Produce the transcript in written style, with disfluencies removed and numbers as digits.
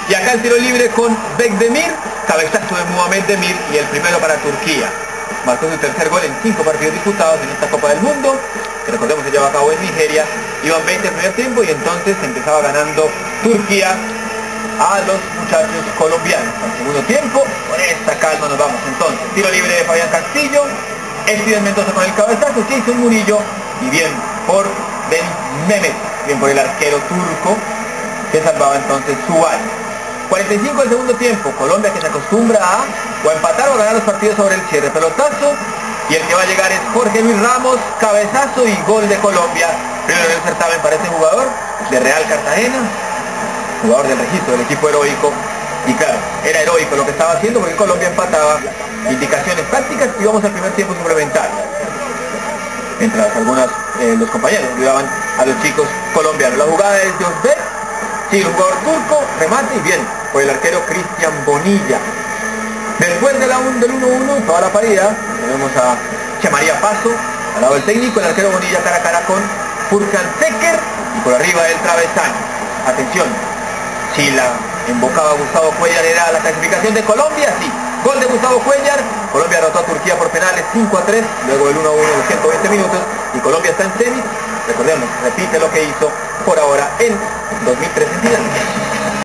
Y acá el tiro libre con Bekdemir, cabezazo de Muhammed Demir y el primero para Turquía. Marcó su tercer gol en 5 partidos disputados en esta Copa del Mundo, que recordemos se lleva a cabo en Nigeria. Iban 20 en primer tiempo y entonces empezaba ganando Turquía a los muchachos colombianos. Al segundo tiempo, con esta calma nos vamos entonces. Tiro libre de Fabián Castillo, Steven Mendoza con el cabezazo, Jason Murillo y bien por Ben Mehmet, bien por el arquero turco que salvaba entonces su año. 45 del segundo tiempo, Colombia que se acostumbra a o empatar o ganar los partidos sobre el cierre. Pelotazo y el que va a llegar es Jorge Luis Ramos, cabezazo y gol de Colombia. Primero en el certamen para este jugador de Real Cartagena, jugador del registro del equipo heroico. Y claro, era heroico lo que estaba haciendo porque Colombia empataba. Indicaciones tácticas y vamos al primer tiempo suplementario. Mientras los compañeros ayudaban a los chicos colombianos. La jugada es de Osbek, sí, un jugador turco, remate y bien por el arquero Cristian Bonilla. Después del 1-1, toda la paridad, tenemos a Chamaría Paso, al lado del técnico, el arquero Bonilla cara a cara con Furkan Teker y por arriba el travesaño. Atención, si la embocaba Gustavo Cuéllar era la clasificación de Colombia, sí. Gol de Gustavo Cuéllar, Colombia derrotó a Turquía por penales 5-3, luego del 1-1 en los 120 minutos y Colombia está en semis. Recordemos, repite lo que hizo por ahora en 2003 en Finlandia.